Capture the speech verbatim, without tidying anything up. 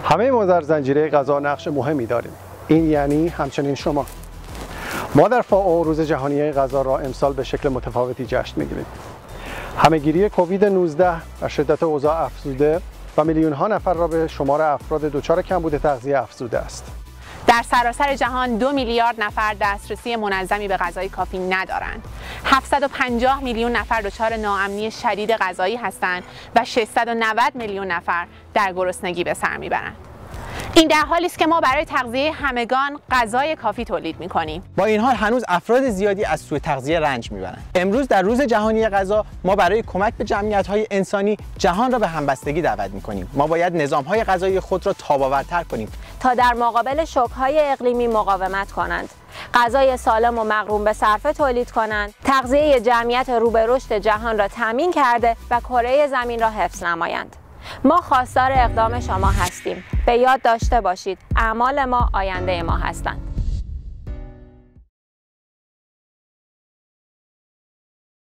همه ما در زنجیره غذا نقش مهمی داریم. این یعنی همچنین شما. ما در فائو روز جهانی غذا را امسال به شکل متفاوتی جشن می‌گیریم. همه‌گیری کووید نوزده و شدت اوضاع افزوده و میلیون ها نفر را به شمار افراد دچار کمبود تغذیه افزوده است. در سراسر جهان دو میلیارد نفر دسترسی منظمی به غذای کافی ندارند. هفتصد و پنجاه میلیون نفر دچار ناامنی شدید غذایی هستند و ششصد و نود میلیون نفر در گرسنگی به سر میبرند. این در حالی است که ما برای تغذیه همگان غذای کافی تولید می‌کنیم. با این حال هنوز افراد زیادی از سوء تغذیه رنج می‌برند. امروز در روز جهانی غذا ما برای کمک به جمعیت‌های انسانی جهان را به همبستگی دعوت می‌کنیم. ما باید نظام‌های غذایی خود را تاب‌آورتر کنیم تا در مقابل شوک‌های اقلیمی مقاومت کنند. غذای سالم و مقرون به صرفه تولید کنند، تغذیه جمعیت رو به رشد جهان را تامین کرده و کره زمین را حفظ نمایند. ما خواستار اقدام شما هستیم. به یاد داشته باشید اعمال ما آینده ما هستند.